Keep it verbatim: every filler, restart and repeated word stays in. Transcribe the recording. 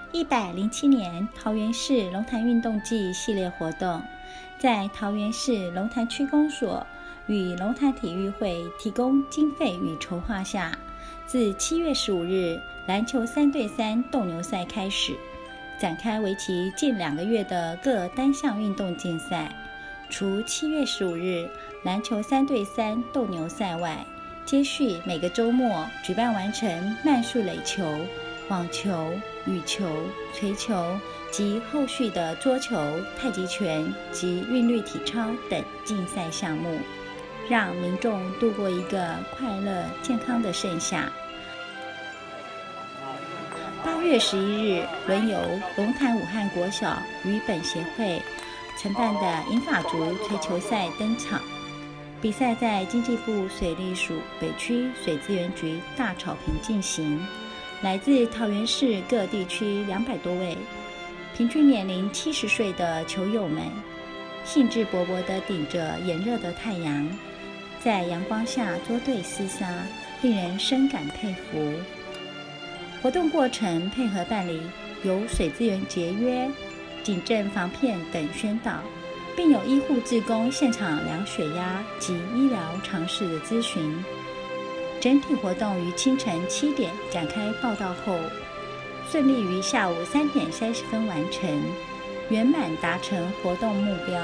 一百零七年桃园市龙潭运动季系列活动，在桃园市龙潭区公所与龙潭体育会提供经费与筹划下，自七月十五日篮球三对三斗牛赛开始，展开为期近两个月的各单项运动竞赛。除七月十五日篮球三对三斗牛赛外，接续每个周末举办完成慢速垒球、网球、羽球、槌球及后续的桌球、太极拳及韵律体操等竞赛项目，让民众度过一个快乐健康的盛夏。八月十一日，轮由龙潭武汉国小与本协会承办的银发族槌球赛登场。比赛在经济部水利署北区水资源局大草坪进行，来自桃园市各地区两百多位，平均年龄七十岁的球友们，兴致勃勃地顶着炎热的太阳，在阳光下捉对厮杀，令人深感佩服。活动过程配合办理有水资源节约、警政防骗等宣导，并有医护志工现场量血压及医疗常识的咨询。整体活动于清晨七点展开报到后，顺利于下午三点三十分完成，圆满达成活动目标。